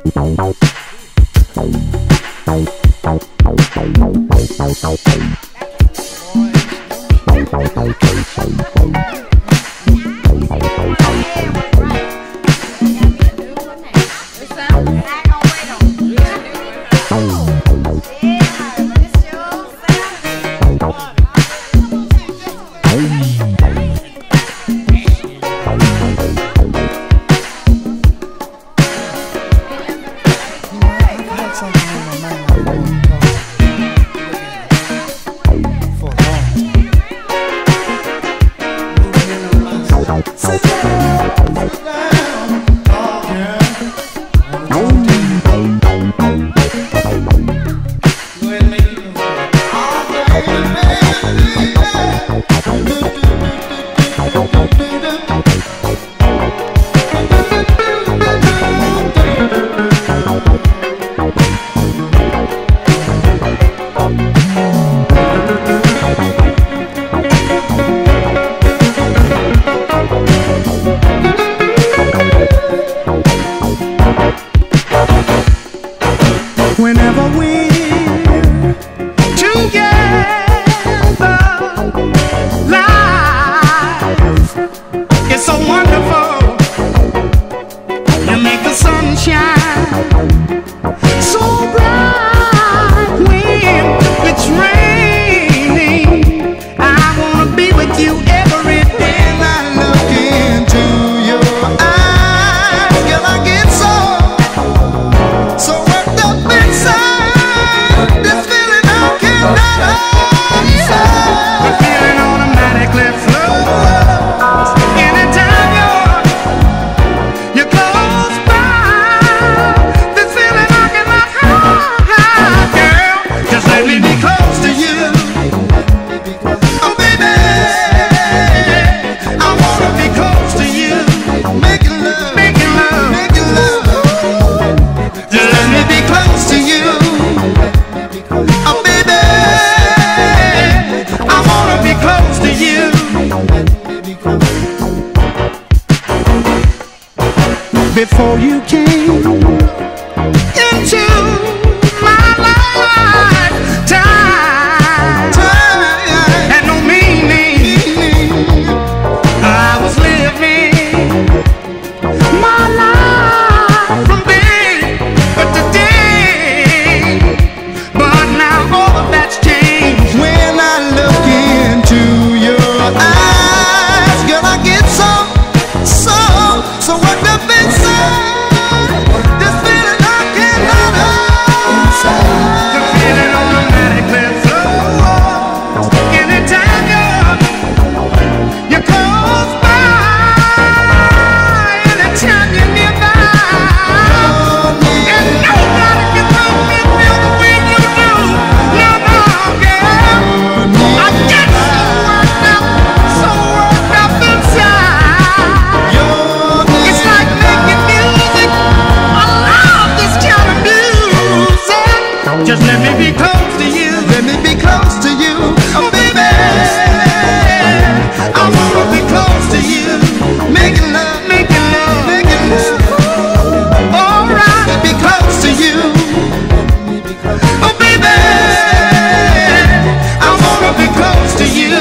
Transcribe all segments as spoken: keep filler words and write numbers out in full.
Before you came into my lifetime, had no meaning. I was living my life from day to day, but now all of that's changed. When I look into your eyes, girl, I get so, so, so worked up inside. This feeling I cannot hide. The feeling automatically flows anytime you're you're close by, anytime you're nearby, and nobody can make me feel the way you do. No, no, girl, I get so worked up, so worked up inside. It's like making music. I love this kind of music. Just let me be close to you. Let me be close to you. Oh, baby, I wanna be close to you. Making love, making love, making love. All right, be close to you. Oh, baby, I wanna be close to you.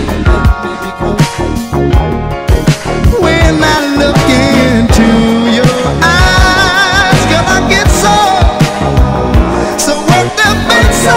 When I look into your eyes, girl, I get so, so worked up inside.